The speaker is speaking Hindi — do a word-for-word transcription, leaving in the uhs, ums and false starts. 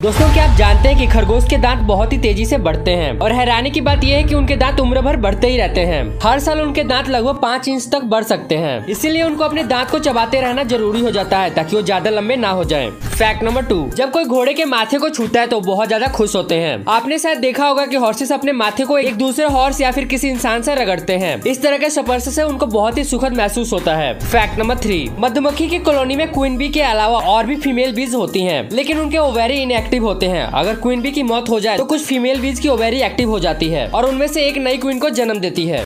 दोस्तों क्या आप जानते हैं कि खरगोश के दांत बहुत ही तेजी से बढ़ते हैं और हैरानी की बात यह है कि उनके दांत उम्र भर बढ़ते ही रहते हैं। हर साल उनके दांत लगभग पाँच इंच तक बढ़ सकते हैं, इसीलिए उनको अपने दांत को चबाते रहना जरूरी हो जाता है ताकि वो ज्यादा लंबे ना हो जाएं। फैक्ट नंबर टू, जब कोई घोड़े के माथे को छूता है तो बहुत ज्यादा खुश होते हैं। आपने शायद देखा होगा कि हॉर्सेस अपने माथे को एक दूसरे हॉर्स या फिर किसी इंसान से रगड़ते हैं। इस तरह के स्पर्श से उनको बहुत ही सुखद महसूस होता है। फैक्ट नंबर थ्री, मधुमक्खी की कॉलोनी में क्वीन बी के अलावा और भी फीमेल बीज होती हैं, लेकिन उनके ओवेरी इनएक्टिव होते हैं। अगर क्वीन बी की मौत हो जाए तो कुछ फीमेल बीज की ओवेरी एक्टिव हो जाती है और उनमें से एक नई क्वीन को जन्म देती है।